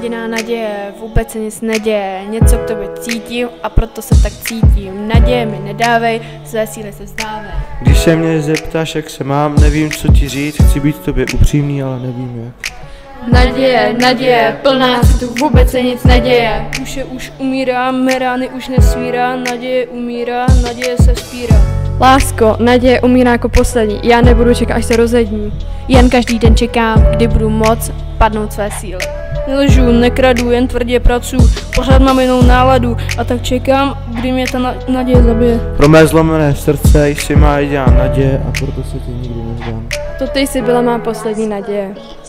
jediná naděje, vůbec se nic neděje, něco k tobě cítím a proto se tak cítím. Naděje mi nedávej, své síly se vzdávej. Když se mě zeptáš, jak se mám, nevím, co ti říct, chci být tobě upřímný, ale nevím jak. Naděje, plná se tu vůbec se nic neděje. Duše už umírá, mé rány už nesvírá, naděje umírá, naděje se vzpírá. Lásko, naděje umírá jako poslední, já nebudu čekat, až se rozední. Jen každý den čekám, kdy budu moc padnout své síly. Nelžu, nekradu, jen tvrdě pracuji, pořád mám jinou náladu a tak čekám, kdy mě ta naděje zabije. Pro mé zlomené srdce jsi má jediná naděje a proto se ti nikdy nevzdám. To ty jsi byla má poslední naděje.